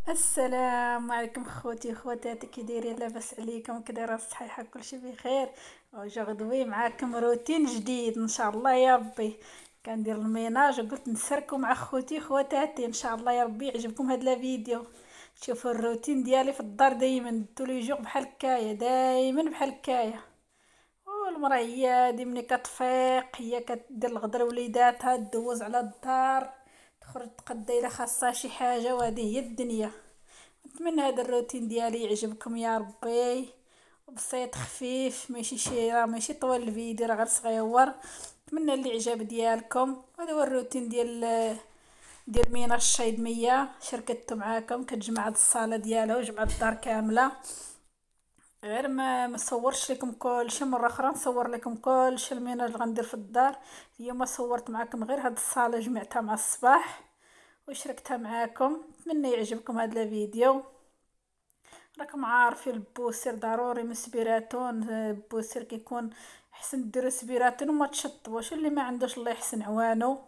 السلام عليكم خوتي خواتاتي، كي دايرين؟ لاباس عليكم؟ كي دايره؟ صحيحه؟ كلشي بخير. وجغدوي معاكم روتين جديد ان شاء الله يا ربي. كندير الميناج وقلت نسركو مع خوتي خواتاتي، ان شاء الله يا ربي يعجبكم هذا الفيديو. شوفوا الروتين ديالي في الدار دايما طول جوغ بحال هكايا، دايما بحال هكايا. والمراه هي هادي ملي كتفيق هي كدير الغدر وليداتها، دوز على الدار، تخرج تقضي الا خاصها شي حاجه، وهذه هي الدنيا. نتمنى هذا الروتين ديالي يعجبكم يا ربي. بسيط خفيف، ماشي طوال الفيديو، راه غير صغيور. نتمنى الاعجاب ديالكم. هذا هو الروتين ديال مينا الشيدميه، شاركته معاكم. كتجمع هاد الصاله ديالها وجمع الدار كامله. غير ما صورش لكم كلشي، مره اخرى نصور لكم كلشي الميناج اللي غندير في الدار. اليوم صورت معاكم غير هاد الصاله، جمعتها مع الصباح وشاركتها معاكم. نتمنى يعجبكم هذا الفيديو. راكم عارفين البوسير ضروري من سبيراتون. البوسير كيكون احسن ديروا سبيراتون وما تشطبوش. اللي ما عندوش الله يحسن عوانو.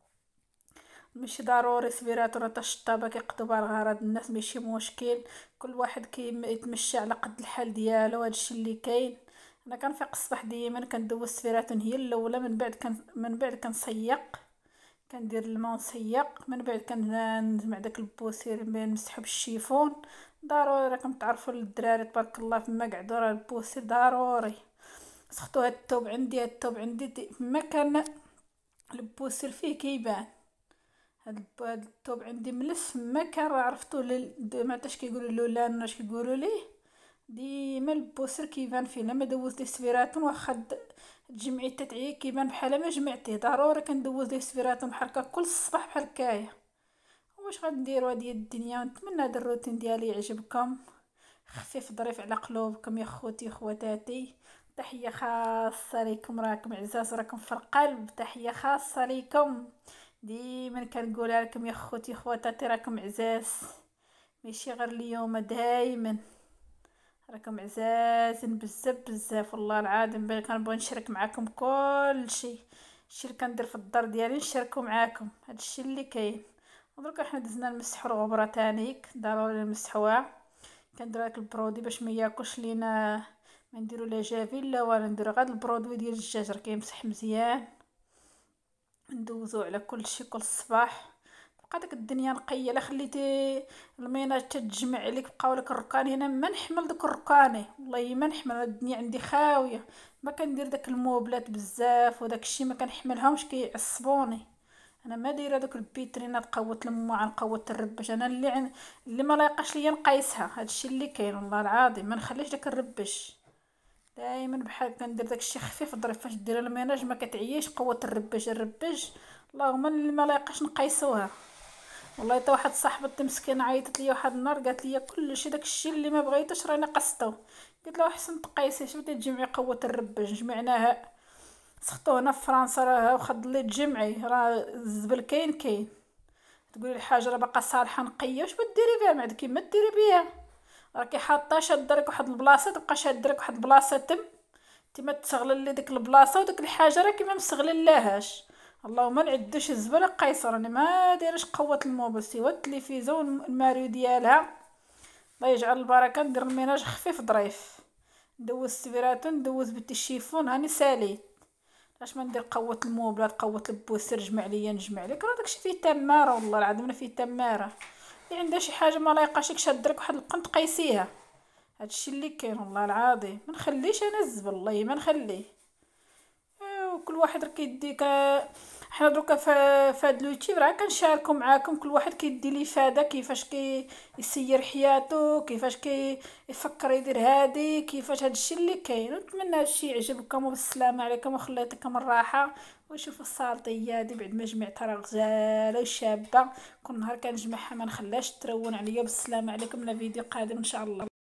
ماشي ضروري سبيراتون راه تشطابه كيقضوا على الغرض الناس، ماشي مشكل. كل واحد يتمشى على قد الحال ديالو، هادشي اللي كاين. انا كنفيق الصباح ديما كندوز سبيراتون هي الاولى، من بعد كنصيق، كندير الماء ونسيق. من بعد كنجمع داك البوسير نمسحو بالشيفون. ضروري راكم تعرفوا الدراري تبارك الله فما قعدوا، راه البوسير ضروري. سختو هاد الثوب عندي فما كان البوسير فيه كيبان. هاد الثوب عندي ملف ما كان، راه عرفتو ما عرفتش كيقولوا له لان اش كيقولوا ليه. ديما البوسير كيبان فيه، لما دوز ليه سبيراتون واخا تجمعي تتعيي كيبان بحال ما جمعتيه. ضروري كندوز ليه سبيراتون بحال هكا كل الصباح بحال هكايا. واش غنديروا؟ هادي الدنيا. نتمنى هذا الروتين ديالي يعجبكم، خفيف ظريف على قلوبكم يا خوتي خواتاتي. تحيه خاصه ليكم، راكم عزاز، راكم في القلب. تحيه خاصه ليكم. ديما كنقولها لكم يا خوتي خواتاتي، راكم عزاز، ماشي غير اليوم، دايما راكم عزازين بزاف بزاف. والله العظيم كنبغي نشارك معاكم كل شيء. الشيء اللي كندير في الدار ديالي نشاركو معاكم، هذا الشيء اللي كاين. ودركا حنا دزنا نمسحو الغبره تانيك، ضروري نمسحوها. كندير هاك البرودي باش ما ياكلش لينا، ما نديرو لا جافيل لا والو، نديرو غير البرودوي ديال الدجاج راه كيمسح مزيان. ندوزو على كل شيء كل صباح. بقى ديك الدنيا نقيه. لا خليتي الميناج تتجمع عليك بقاو لك الركان. هنا ما نحمل داك الركاني، والله ما نحمل. الدنيا عندي خاويه. ما كندير داك الموبلات بزاف وداك الشيء، ما كنحملهمش كيعصبوني. انا ما دايره دوك البيترينات قوت الماعن قوت الربش. انا اللي ما لايقاش ليا نقيسها. هادشي اللي كاين. والله العظيم ما نخليش داك الربش. دائما بحال كندير داكشي خفيف ظريف. فاش دير الميناج ما كتعييش قوه الربش. اللهم اللي ما لايقاش نقيسوها. والله حتى واحد صاحبتي مسكينه عيطت ليا واحد النهار قالت لي كلشي داكشي اللي ما بغيتش راني قسطو. قلت لها احسن تقيسي، شفتي تجمعي قوه الربش. جمعناها، سختو هنا في فرنسا راه واخا ضلي تجمعي، راه الزبل كاين. تقولي الحاجه راه باقا صالحه نقيه، واش بديري بها؟ ما عندك كيما ديري بها. راكي حاطه شاده لك واحد البلاصه، تبقى شاده لك واحد البلاصه تما تستغللي ديك البلاصه، وديك الحاجه راه كيما مستغللاهاش. اللهم نعدوش الزبله قيصر. راني ما دايرش قوه الموبل سيوا التلفزه والماريو ديالها. الله يجعل البركه. ندير الميناج خفيف ظريف، ندوز السفيراتون، ندوز بالتشيفون، هاني ساليت. علاش ما ندير قوه الموبلات قوه البوسير؟ نجمع ليا نجمع لك، راه داكشي فيه تماره. والله العظيم فيه تماره. اللي عندها شي حاجه ما لايقاشك شاد لك واحد القنت قيسيها. هادشي اللي كاين. والله العظيم ما نخليش انا الزبل، والله ما نخليه. وكل واحد راه كيدي حنا دروكا فهاد اليوتيوب راه كنشاركو معاكم. كل واحد كيدي لي فاده كيفاش يسير حياته، كيفاش يفكر يدير هادي، كيفاش هادشي اللي كاين. نتمنى هادشي يعجبكم وبالسلامه عليكم وخليتكم الراحه. وشوفوا السالطيه هادي بعد ما جمعتها راه غزاله وشابه. كل نهار كنجمعها ما نخليهاش ترون عليا. بالسلامه عليكم، لفيديو قادم ان شاء الله.